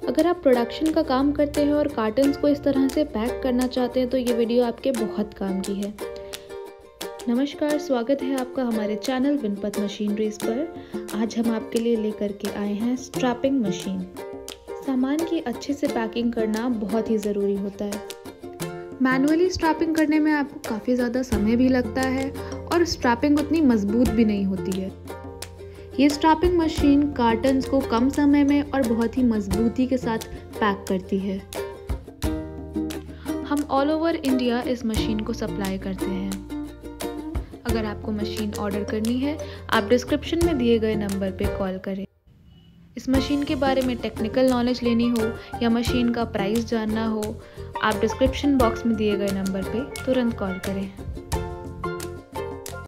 अगर आप प्रोडक्शन का काम करते हैं और कार्टन्स को इस तरह से पैक करना चाहते हैं तो ये वीडियो आपके बहुत काम की है। नमस्कार, स्वागत है आपका हमारे चैनल विनपत मशीनरीज पर। आज हम आपके लिए लेकर के आए हैं स्ट्रैपिंग मशीन। सामान की अच्छे से पैकिंग करना बहुत ही ज़रूरी होता है। मैनुअली स्ट्रैपिंग करने में आपको काफ़ी ज़्यादा समय भी लगता है और स्ट्रैपिंग उतनी मजबूत भी नहीं होती है। ये स्ट्रैपिंग मशीन कार्टन्स को कम समय में और बहुत ही मजबूती के साथ पैक करती है। हम ऑल ओवर इंडिया इस मशीन को सप्लाई करते हैं। अगर आपको मशीन ऑर्डर करनी है, आप डिस्क्रिप्शन में दिए गए नंबर पे कॉल करें। इस मशीन के बारे में टेक्निकल नॉलेज लेनी हो या मशीन का प्राइस जानना हो, आप डिस्क्रिप्शन बॉक्स में दिए गए नंबर पे तुरंत कॉल करें।